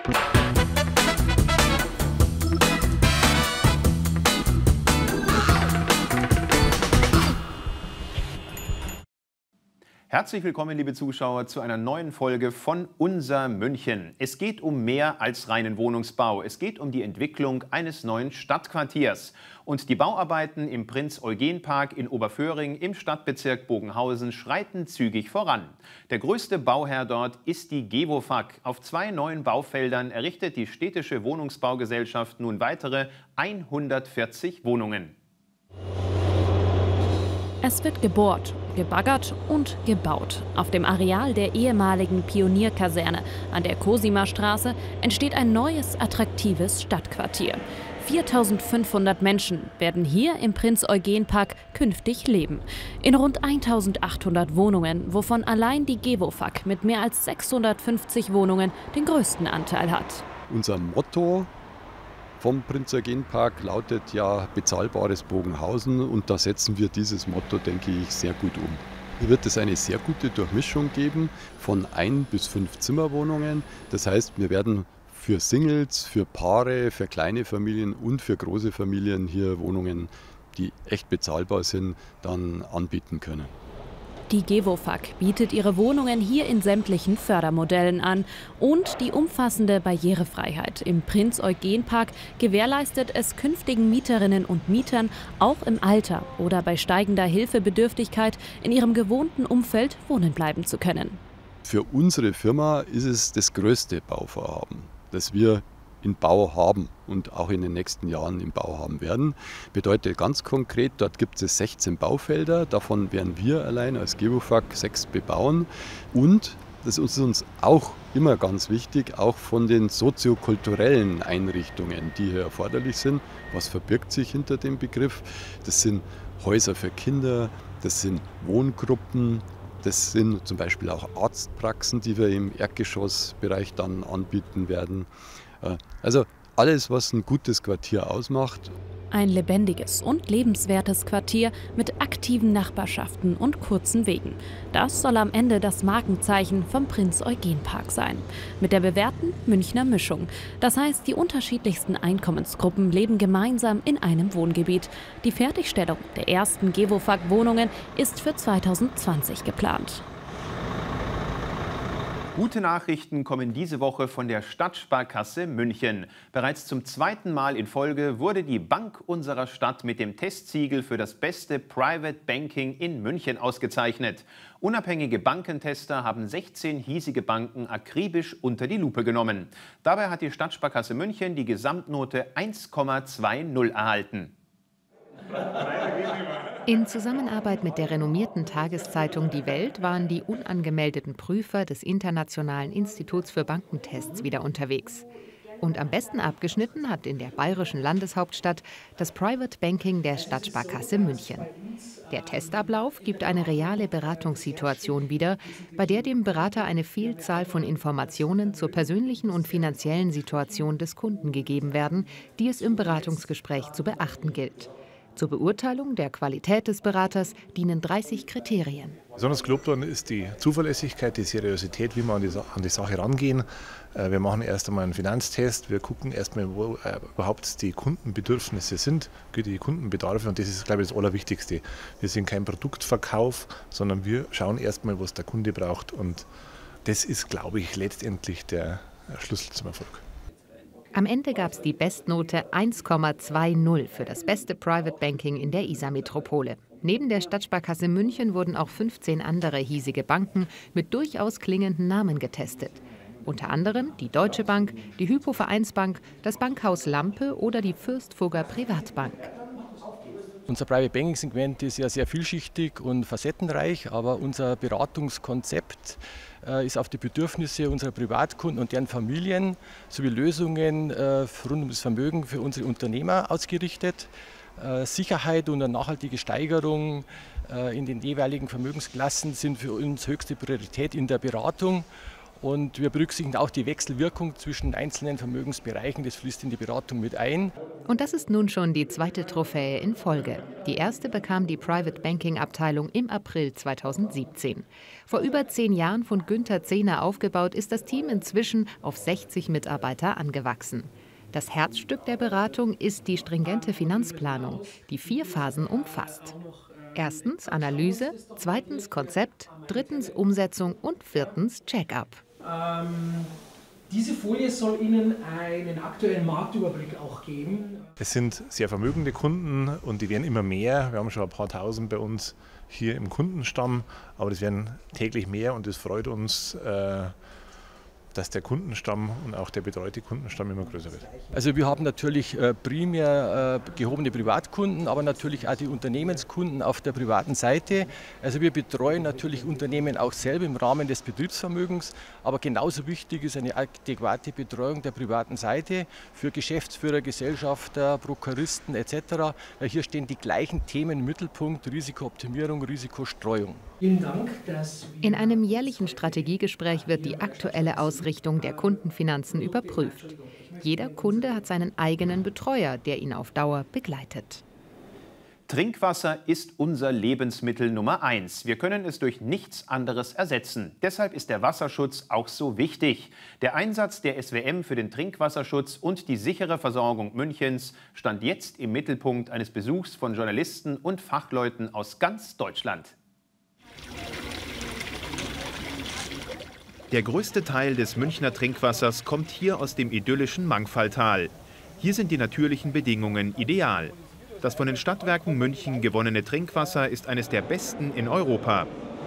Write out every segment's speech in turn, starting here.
Herzlich willkommen, liebe Zuschauer, zu einer neuen Folge von Unser München. Es geht um mehr als reinen Wohnungsbau. Es geht um die Entwicklung eines neuen Stadtquartiers. Und die Bauarbeiten im Prinz-Eugen-Park in Oberföhring im Stadtbezirk Bogenhausen schreiten zügig voran. Der größte Bauherr dort ist die Gewofag. Auf 2 neuen Baufeldern errichtet die städtische Wohnungsbaugesellschaft nun weitere 140 Wohnungen. Es wird gebohrt, gebaggert und gebaut. Auf dem Areal der ehemaligen Pionierkaserne an der Cosimer Straße entsteht ein neues, attraktives Stadtquartier. 4.500 Menschen werden hier im Prinz-Eugen-Park künftig leben. In rund 1.800 Wohnungen, wovon allein die Gewofag mit mehr als 650 Wohnungen den größten Anteil hat. Unser Motto vom Prinz-Eugen-Park lautet ja bezahlbares Bogenhausen, und da setzen wir dieses Motto, denke ich, sehr gut um. Hier wird es eine sehr gute Durchmischung geben von 1 bis 5 Zimmerwohnungen. Das heißt, wir werden für Singles, für Paare, für kleine Familien und für große Familien hier Wohnungen, die echt bezahlbar sind, dann anbieten können. Die Gewofag bietet ihre Wohnungen hier in sämtlichen Fördermodellen an, und die umfassende Barrierefreiheit im Prinz-Eugen-Park gewährleistet es künftigen Mieterinnen und Mietern auch im Alter oder bei steigender Hilfebedürftigkeit in ihrem gewohnten Umfeld wohnen bleiben zu können. Für unsere Firma ist es das größte Bauvorhaben, das wir in Bau haben und auch in den nächsten Jahren im Bau haben werden. Bedeutet ganz konkret, dort gibt es 16 Baufelder, davon werden wir allein als Gewofag 6 bebauen. Und, das ist uns auch immer ganz wichtig, auch von den soziokulturellen Einrichtungen, die hier erforderlich sind. Was verbirgt sich hinter dem Begriff? Das sind Häuser für Kinder, das sind Wohngruppen, das sind zum Beispiel auch Arztpraxen, die wir im Erdgeschossbereich dann anbieten werden. Also alles, was ein gutes Quartier ausmacht. Ein lebendiges und lebenswertes Quartier mit aktiven Nachbarschaften und kurzen Wegen. Das soll am Ende das Markenzeichen vom Prinz-Eugen-Park sein. Mit der bewährten Münchner Mischung. Das heißt, die unterschiedlichsten Einkommensgruppen leben gemeinsam in einem Wohngebiet. Die Fertigstellung der ersten Gewofag-Wohnungen ist für 2020 geplant. Gute Nachrichten kommen diese Woche von der Stadtsparkasse München. Bereits zum 2. Mal in Folge wurde die Bank unserer Stadt mit dem Testsiegel für das beste Private Banking in München ausgezeichnet. Unabhängige Bankentester haben 16 hiesige Banken akribisch unter die Lupe genommen. Dabei hat die Stadtsparkasse München die Gesamtnote 1,20 erhalten. In Zusammenarbeit mit der renommierten Tageszeitung Die Welt waren die unangemeldeten Prüfer des Internationalen Instituts für Bankentests wieder unterwegs. Und am besten abgeschnitten hat in der bayerischen Landeshauptstadt das Private Banking der Stadtsparkasse München. Der Testablauf gibt eine reale Beratungssituation wider, bei der dem Berater eine Vielzahl von Informationen zur persönlichen und finanziellen Situation des Kunden gegeben werden, die es im Beratungsgespräch zu beachten gilt. Zur Beurteilung der Qualität des Beraters dienen 30 Kriterien. Besonders gelobt worden ist die Zuverlässigkeit, die Seriosität, wie wir an die Sache rangehen. Wir machen erst einmal einen Finanztest, wir gucken erstmal, wo überhaupt die Kundenbedürfnisse sind, die Kundenbedarfe, und das ist, glaube ich, das Allerwichtigste. Wir sind kein Produktverkauf, sondern wir schauen erstmal, was der Kunde braucht, und das ist, glaube ich, letztendlich der Schlüssel zum Erfolg. Am Ende gab es die Bestnote 1,20 für das beste Private Banking in der Isar-Metropole. Neben der Stadtsparkasse München wurden auch 15 andere hiesige Banken mit durchaus klingenden Namen getestet. Unter anderem die Deutsche Bank, die Hypo-Vereinsbank, das Bankhaus Lampe oder die Fürstfurger Privatbank. Unser Private Banking Segment ist ja sehr vielschichtig und facettenreich, aber unser Beratungskonzept ist auf die Bedürfnisse unserer Privatkunden und deren Familien sowie Lösungen rund um das Vermögen für unsere Unternehmer ausgerichtet. Sicherheit und eine nachhaltige Steigerung in den jeweiligen Vermögensklassen sind für uns höchste Priorität in der Beratung. Und wir berücksichtigen auch die Wechselwirkung zwischen einzelnen Vermögensbereichen, das fließt in die Beratung mit ein. Und das ist nun schon die zweite Trophäe in Folge. Die erste bekam die Private Banking Abteilung im April 2017. Vor über 10 Jahren von Günther Zehner aufgebaut, ist das Team inzwischen auf 60 Mitarbeiter angewachsen. Das Herzstück der Beratung ist die stringente Finanzplanung, die 4 Phasen umfasst. Erstens Analyse, zweitens Konzept, drittens Umsetzung und viertens Check-up. Diese Folie soll Ihnen einen aktuellen Marktüberblick auch geben. Es sind sehr vermögende Kunden und die werden immer mehr. Wir haben schon ein paar tausend bei uns hier im Kundenstamm, aber das werden täglich mehr und es freut uns, dass der Kundenstamm und auch der betreute Kundenstamm immer größer wird. Also wir haben natürlich primär gehobene Privatkunden, aber natürlich auch die Unternehmenskunden auf der privaten Seite. Also wir betreuen natürlich Unternehmen auch selber im Rahmen des Betriebsvermögens, aber genauso wichtig ist eine adäquate Betreuung der privaten Seite für Geschäftsführer, Gesellschafter, Prokuristen etc. Weil hier stehen die gleichen Themen im Mittelpunkt: Risikooptimierung, Risikostreuung. Vielen Dank, dass In einem jährlichen Strategiegespräch wird die aktuelle Ausrichtung der Kundenfinanzen überprüft. Jeder Kunde hat seinen eigenen Betreuer, der ihn auf Dauer begleitet. Trinkwasser ist unser Lebensmittel Nummer 1. Wir können es durch nichts anderes ersetzen. Deshalb ist der Wasserschutz auch so wichtig. Der Einsatz der SWM für den Trinkwasserschutz und die sichere Versorgung Münchens stand jetzt im Mittelpunkt eines Besuchs von Journalisten und Fachleuten aus ganz Deutschland. Der größte Teil des Münchner Trinkwassers kommt hier aus dem idyllischen Mangfalltal. Hier sind die natürlichen Bedingungen ideal. Das von den Stadtwerken München gewonnene Trinkwasser ist eines der besten in Europa.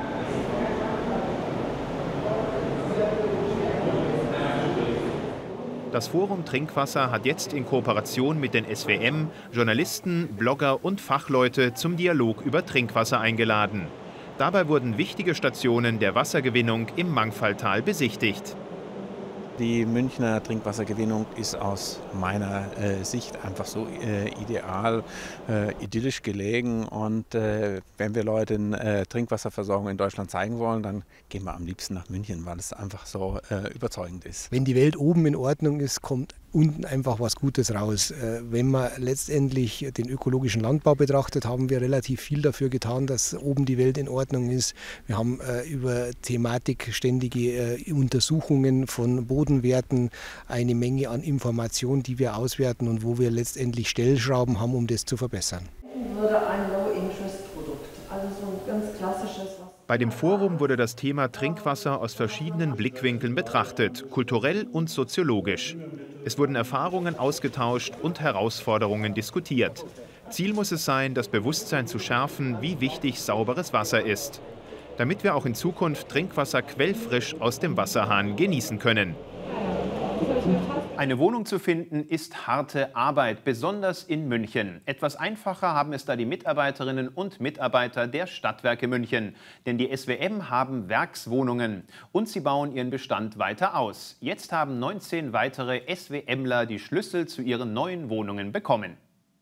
Das Forum Trinkwasser hat jetzt in Kooperation mit den SWM Journalisten, Blogger und Fachleute zum Dialog über Trinkwasser eingeladen. Dabei wurden wichtige Stationen der Wassergewinnung im Mangfalltal besichtigt. Die Münchner Trinkwassergewinnung ist aus meiner Sicht einfach so ideal, idyllisch gelegen. Und wenn wir Leuten Trinkwasserversorgung in Deutschland zeigen wollen, dann gehen wir am liebsten nach München, weil es einfach so überzeugend ist. Wenn die Welt oben in Ordnung ist, kommt unten einfach was Gutes raus. Wenn man letztendlich den ökologischen Landbau betrachtet, haben wir relativ viel dafür getan, dass oben die Welt in Ordnung ist. Wir haben über Thematik ständige Untersuchungen von Bodenwerten, eine Menge an Informationen, die wir auswerten und wo wir letztendlich Stellschrauben haben, um das zu verbessern. Würde ein Low-Interest-Produkt, also so ein ganz klassisches. Bei dem Forum wurde das Thema Trinkwasser aus verschiedenen Blickwinkeln betrachtet, kulturell und soziologisch. Es wurden Erfahrungen ausgetauscht und Herausforderungen diskutiert. Ziel muss es sein, das Bewusstsein zu schärfen, wie wichtig sauberes Wasser ist, damit wir auch in Zukunft Trinkwasser quellfrisch aus dem Wasserhahn genießen können. Eine Wohnung zu finden ist harte Arbeit, besonders in München. Etwas einfacher haben es da die Mitarbeiterinnen und Mitarbeiter der Stadtwerke München. Denn die SWM haben Werkswohnungen und sie bauen ihren Bestand weiter aus. Jetzt haben 19 weitere SWMler die Schlüssel zu ihren neuen Wohnungen bekommen.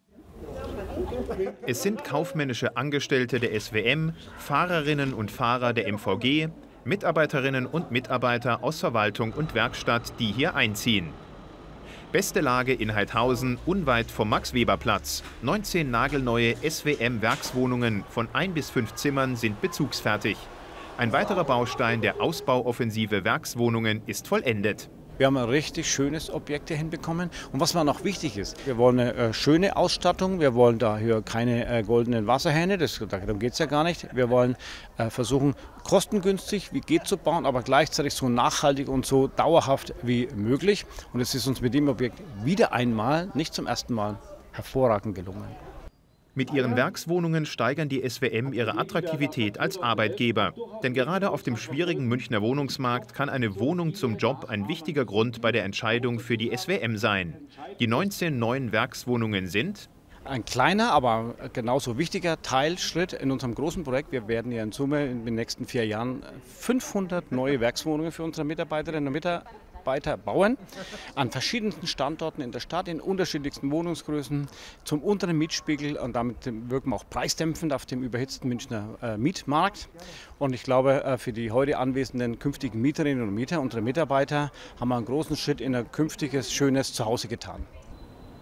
Es sind kaufmännische Angestellte der SWM, Fahrerinnen und Fahrer der MVG, Mitarbeiterinnen und Mitarbeiter aus Verwaltung und Werkstatt, die hier einziehen. Beste Lage in Heidhausen, unweit vom Max-Weber-Platz. 19 nagelneue SWM-Werkswohnungen von 1 bis 5 Zimmern sind bezugsfertig. Ein weiterer Baustein der Ausbauoffensive Werkswohnungen ist vollendet. Wir haben ein richtig schönes Objekt hier hinbekommen. Und was mir noch wichtig ist, wir wollen eine schöne Ausstattung. Wir wollen daher keine goldenen Wasserhähne, darum geht es ja gar nicht. Wir wollen versuchen, kostengünstig wie geht zu bauen, aber gleichzeitig so nachhaltig und so dauerhaft wie möglich. Und es ist uns mit dem Objekt wieder einmal, nicht zum ersten Mal, hervorragend gelungen. Mit ihren Werkswohnungen steigern die SWM ihre Attraktivität als Arbeitgeber. Denn gerade auf dem schwierigen Münchner Wohnungsmarkt kann eine Wohnung zum Job ein wichtiger Grund bei der Entscheidung für die SWM sein. Die 19 neuen Werkswohnungen sind ein kleiner, aber genauso wichtiger Teilschritt in unserem großen Projekt. Wir werden ja in Summe in den nächsten 4 Jahren 500 neue Werkswohnungen für unsere Mitarbeiterinnen und Mitarbeiter bauen, an verschiedensten Standorten in der Stadt, in unterschiedlichsten Wohnungsgrößen, zum unteren Mietspiegel, und damit wirken wir auch preisdämpfend auf dem überhitzten Münchner Mietmarkt. Und ich glaube, für die heute anwesenden künftigen Mieterinnen und Mieter, unsere Mitarbeiter, haben wir einen großen Schritt in ein künftiges, schönes Zuhause getan.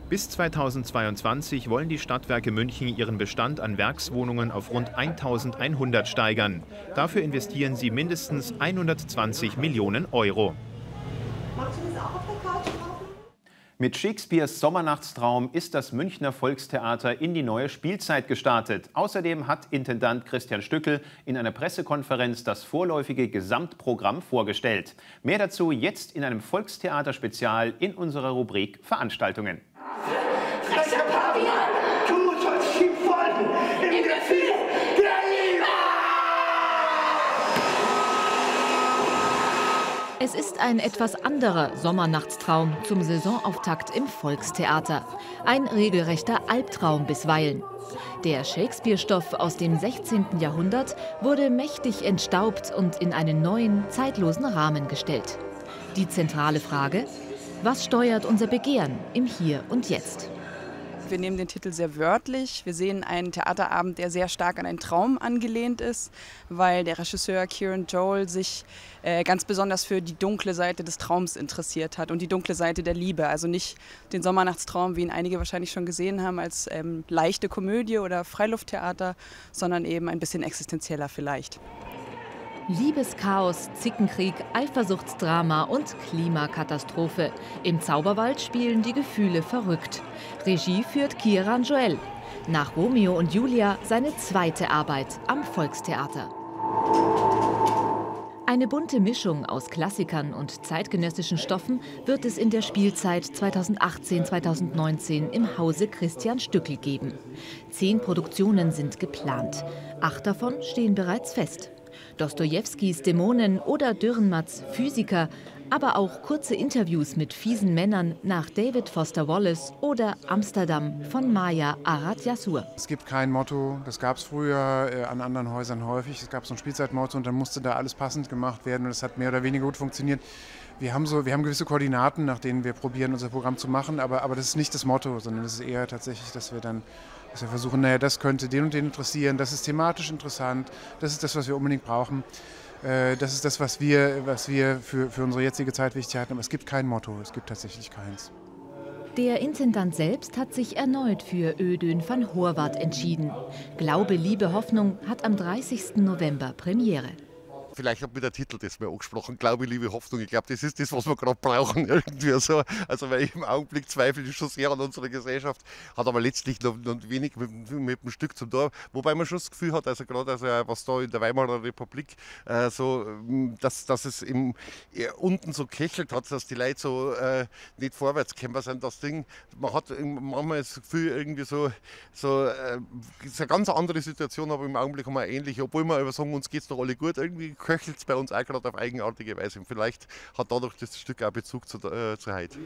Bis 2022 wollen die Stadtwerke München ihren Bestand an Werkswohnungen auf rund 1.100 steigern. Dafür investieren sie mindestens 120 Millionen Euro. Magst du das auch auf der Couch kaufen? Mit Shakespeares Sommernachtstraum ist das Münchner Volkstheater in die neue Spielzeit gestartet. Außerdem hat Intendant Christian Stückel in einer Pressekonferenz das vorläufige Gesamtprogramm vorgestellt. Mehr dazu jetzt in einem Volkstheater-Spezial in unserer Rubrik Veranstaltungen. Frecher Pavian, du sollst ihm folgen, im Gefühl der Liebe! Es ist ein etwas anderer Sommernachtstraum zum Saisonauftakt im Volkstheater. Ein regelrechter Albtraum bisweilen. Der Shakespeare-Stoff aus dem 16. Jahrhundert wurde mächtig entstaubt und in einen neuen, zeitlosen Rahmen gestellt. Die zentrale Frage: Was steuert unser Begehren im Hier und Jetzt? Wir nehmen den Titel sehr wörtlich. Wir sehen einen Theaterabend, der sehr stark an einen Traum angelehnt ist, weil der Regisseur Kieran Joel sich ganz besonders für die dunkle Seite des Traums interessiert hat und die dunkle Seite der Liebe. Also nicht den Sommernachtstraum, wie ihn einige wahrscheinlich schon gesehen haben, als leichte Komödie oder Freilufttheater, sondern eben ein bisschen existenzieller vielleicht. Liebeschaos, Zickenkrieg, Eifersuchtsdrama und Klimakatastrophe. Im Zauberwald spielen die Gefühle verrückt. Regie führt Kieran Joel. Nach Romeo und Julia seine zweite Arbeit am Volkstheater. Eine bunte Mischung aus Klassikern und zeitgenössischen Stoffen wird es in der Spielzeit 2018-2019 im Hause Christian Stückel geben. 10 Produktionen sind geplant. 8 davon stehen bereits fest. Dostojewskis Dämonen oder Dürrenmatts Physiker, aber auch kurze Interviews mit fiesen Männern nach David Foster Wallace oder Amsterdam von Maya Arad Yassur. Es gibt kein Motto, das gab es früher an anderen Häusern häufig. Es gab so ein Spielzeitmotto und dann musste da alles passend gemacht werden und es hat mehr oder weniger gut funktioniert. Wir haben gewisse Koordinaten, nach denen wir probieren, unser Programm zu machen, aber das ist nicht das Motto, sondern es ist eher tatsächlich, dass wir versuchen, naja, das könnte den und den interessieren, das ist thematisch interessant, das ist das, was wir unbedingt brauchen, das ist das, was wir für unsere jetzige Zeit wichtig halten, aber es gibt kein Motto, es gibt tatsächlich keins. Der Intendant selbst hat sich erneut für Ödön van Horvath entschieden. Glaube, Liebe, Hoffnung hat am 30. November Premiere. Vielleicht hat mir der Titel das mal angesprochen, Glaube, Liebe, Hoffnung. Ich glaube, das ist das, was wir gerade brauchen. Irgendwie so. Also weil im Augenblick zweifle ich schon sehr an unserer Gesellschaft, hat aber letztlich noch wenig mit dem Stück zum Tor. Wobei man schon das Gefühl hat, also gerade was da in der Weimarer Republik, dass es unten so kechelt hat, dass die Leute so nicht vorwärts kämpfen sind. Das Ding, man hat manchmal das Gefühl, irgendwie ist eine ganz andere Situation, aber im Augenblick haben wir ähnlich. Obwohl wir aber sagen, uns geht es doch alle gut, irgendwie köchelt es bei uns auch gerade auf eigenartige Weise. Und vielleicht hat dadurch das Stück auch Bezug zur heute.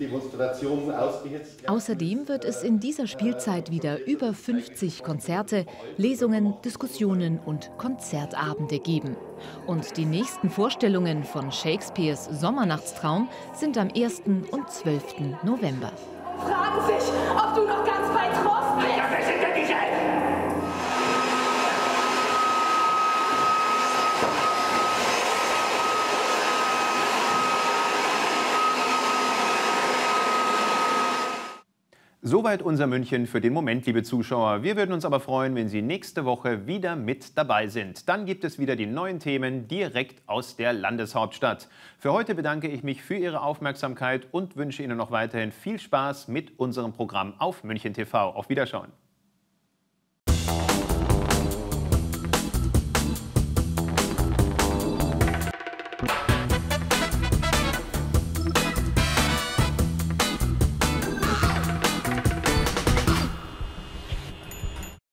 Außerdem wird es in dieser Spielzeit wieder über 50 Konzerte, Lesungen, Diskussionen und Konzertabende geben. Und die nächsten Vorstellungen von Shakespeares Sommernachtstraum sind am 1. und 12. November. Fragen sich, ob du noch ganz bei Trost bist. Ja, wer sind denn diese? Soweit unser München für den Moment, liebe Zuschauer. Wir würden uns aber freuen, wenn Sie nächste Woche wieder mit dabei sind. Dann gibt es wieder die neuen Themen direkt aus der Landeshauptstadt. Für heute bedanke ich mich für Ihre Aufmerksamkeit und wünsche Ihnen noch weiterhin viel Spaß mit unserem Programm auf München TV. Auf Wiederschauen.